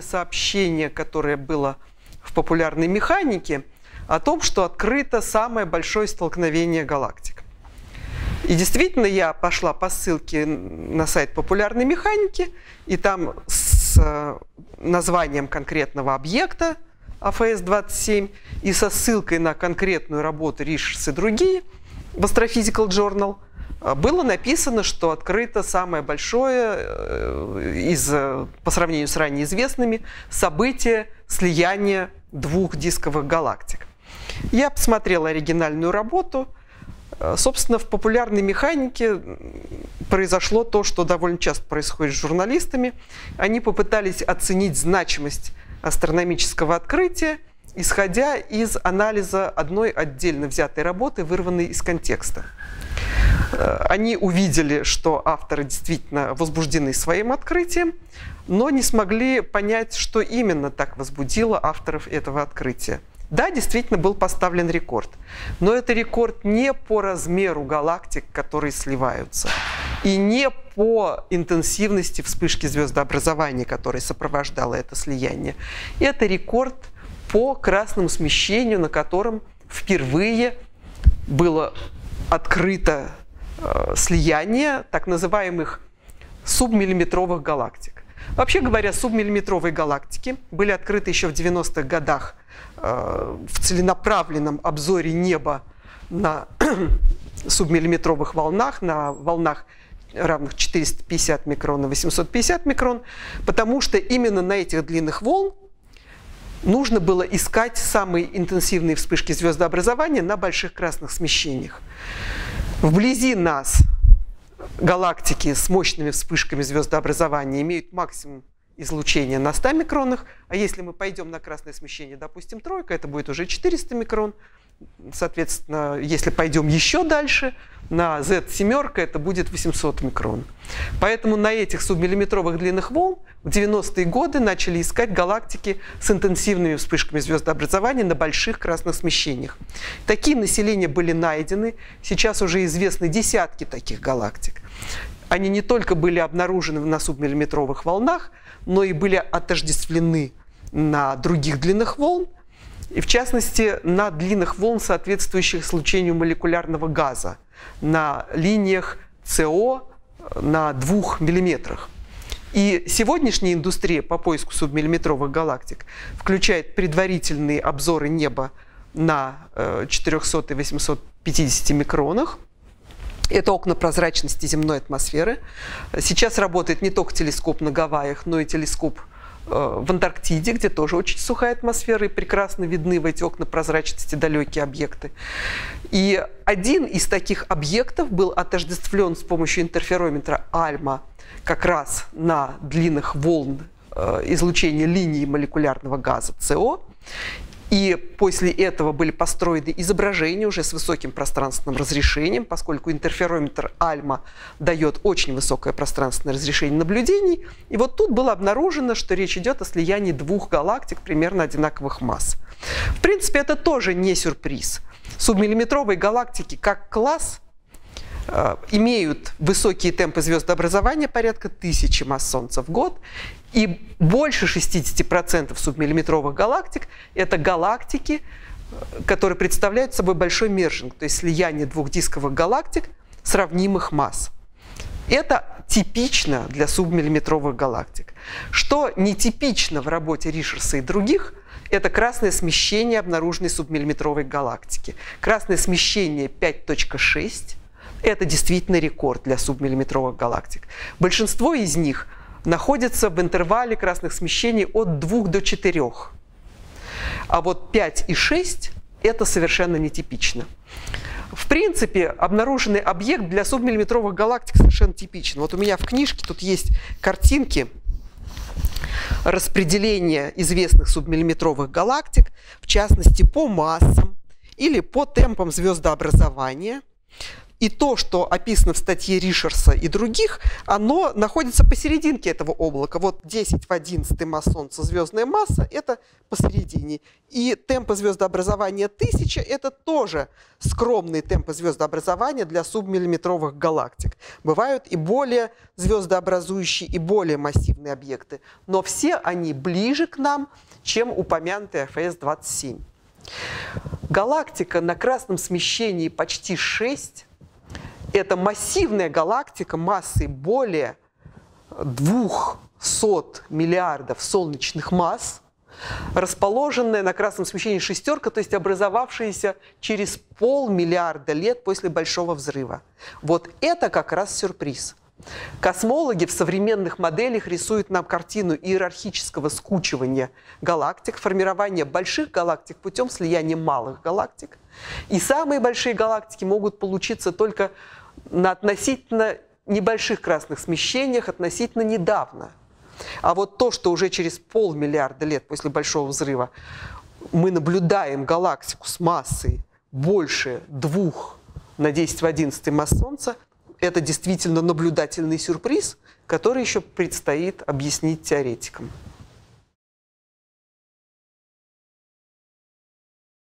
сообщение, которое было в популярной механике, о том, что открыто самое большое столкновение галактик. И действительно, я пошла по ссылке на сайт популярной механики, и там с названием конкретного объекта АФС-27 и со ссылкой на конкретную работу Ричардс и другие в Astrophysical Journal было написано, что открыто самое большое по сравнению с ранее известными событие слияния двух дисковых галактик. Я посмотрела оригинальную работу. Собственно, в популярной механике произошло то, что довольно часто происходит с журналистами. Они попытались оценить значимость астрономического открытия, исходя из анализа одной отдельно взятой работы, вырванной из контекста. Они увидели, что авторы действительно возбуждены своим открытием, но не смогли понять, что именно так возбудило авторов этого открытия. Да, действительно был поставлен рекорд, но это рекорд не по размеру галактик, которые сливаются, и не по интенсивности вспышки звездообразования, которая сопровождала это слияние. Это рекорд по красному смещению, на котором впервые было открыто слияние так называемых субмиллиметровых галактик. Вообще говоря, субмиллиметровые галактики были открыты еще в 90-х годах в целенаправленном обзоре неба на субмиллиметровых волнах, на волнах равных 450 микрон и 850 микрон, потому что именно на этих длинных волн нужно было искать самые интенсивные вспышки звездообразования на больших красных смещениях. Вблизи нас галактики с мощными вспышками звездообразования имеют максимум излучения на 100 микронах, а если мы пойдем на красное смещение, допустим, тройка, это будет уже 400 микрон. Соответственно, если пойдем еще дальше, на Z7 это будет 800 микрон. Поэтому на этих субмиллиметровых длинных волн в 90-е годы начали искать галактики с интенсивными вспышками звездообразования на больших красных смещениях. Такие населения были найдены. Сейчас уже известны десятки таких галактик. Они не только были обнаружены на субмиллиметровых волнах, но и были отождествлены на других длинных волн, и в частности на длинных волн, соответствующих излучению молекулярного газа, на линиях СО на 2 миллиметрах. И сегодняшняя индустрия по поиску субмиллиметровых галактик включает предварительные обзоры неба на 400 и 850 микронах. Это окна прозрачности земной атмосферы. Сейчас работает не только телескоп на Гавайях, но и телескоп в Антарктиде, где тоже очень сухая атмосфера, и прекрасно видны в эти окна прозрачности далекие объекты. И один из таких объектов был отождествлен с помощью интерферометра ALMA как раз на длинных волн излучения линии молекулярного газа СО. И после этого были построены изображения уже с высоким пространственным разрешением, поскольку интерферометр ALMA дает очень высокое пространственное разрешение наблюдений. И вот тут было обнаружено, что речь идет о слиянии двух галактик примерно одинаковых масс. В принципе, это тоже не сюрприз. Субмиллиметровые галактики как класс имеют высокие темпы звездообразования, порядка 1000 масс Солнца в год, и больше 60% субмиллиметровых галактик – это галактики, которые представляют собой большой мержинг, то есть слияние двух дисковых галактик сравнимых масс. Это типично для субмиллиметровых галактик. Что нетипично в работе Ричардса и других – это красное смещение обнаруженной субмиллиметровой галактики. Красное смещение 5.6 – это действительно рекорд для субмиллиметровых галактик. Большинство из них находятся в интервале красных смещений от 2 до 4. А вот 5 и 6 – это совершенно нетипично. В принципе, обнаруженный объект для субмиллиметровых галактик совершенно типичен. Вот у меня в книжке тут есть картинки распределения известных субмиллиметровых галактик, в частности, по массам или по темпам звездообразования. И то, что описано в статье Ришерса и других, оно находится посерединке этого облака. Вот 10 в 11 масс Солнца, звездная масса, это посередине. И темпы звездообразования 1000 – это тоже скромные темпы звездообразования для субмиллиметровых галактик. Бывают и более звездообразующие, и более массивные объекты. Но все они ближе к нам, чем упомянутый АФС-27. Галактика на красном смещении почти 6. Это массивная галактика массой более 200 миллиардов солнечных масс, расположенная на красном смещении шестерка, то есть образовавшаяся через 500 миллиарда лет после Большого взрыва. Вот это как раз сюрприз. Космологи в современных моделях рисуют нам картину иерархического скучивания галактик, формирования больших галактик путем слияния малых галактик. И самые большие галактики могут получиться только на относительно небольших красных смещениях, относительно недавно. А вот то, что уже через 500 миллиарда лет после Большого взрыва мы наблюдаем галактику с массой больше 2 на 10 в 11 масс Солнца, это действительно наблюдательный сюрприз, который еще предстоит объяснить теоретикам.